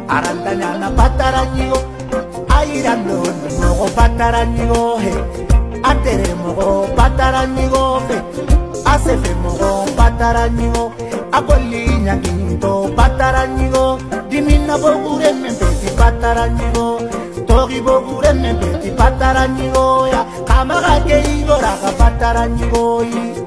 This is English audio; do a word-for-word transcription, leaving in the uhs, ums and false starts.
arandanya na pataranyigo ayirando mogo pataranyigo he atere mogo pataranyigo he asefe mogo pataranyigo akolinya kinto pataranyigo dimina bogure membeti pataranyigo togi bogure membeti pataranyigo ya kamara ke igora pataranyigo.